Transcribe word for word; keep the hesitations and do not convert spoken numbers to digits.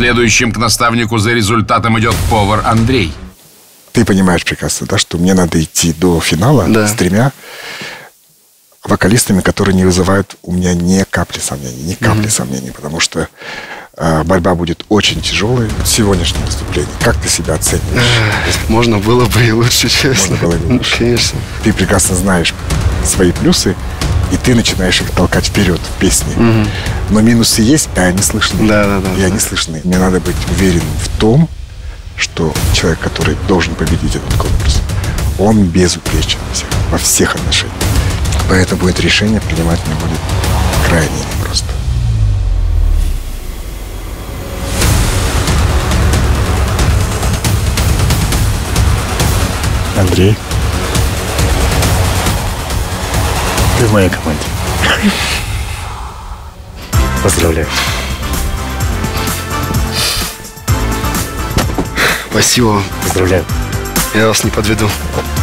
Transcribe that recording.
Следующим к наставнику за результатом идет повар Андрей. Ты понимаешь прекрасно, да, что мне надо идти до финала Да. с тремя вокалистами, которые не вызывают у меня ни капли сомнений, ни капли mm-hmm. сомнений, потому что э, борьба будет очень тяжелой. Сегодняшнее выступление, как ты себя оцениваешь? Можно было бы и лучше, честно. Можно было бы и лучше. Конечно. Ты прекрасно знаешь свои плюсы, и ты начинаешь их толкать вперед в песне. Mm-hmm. Но минусы есть, и они слышны. Да, да, да. И они слышны. Мне надо быть уверенным в том, что человек, который должен победить этот конкурс, он безупречен всех, во всех отношениях. Поэтому будет решение принимать мне будет крайне непросто. Андрей, ты в моей команде. Поздравляю. Спасибо. Поздравляю. Я вас не подведу.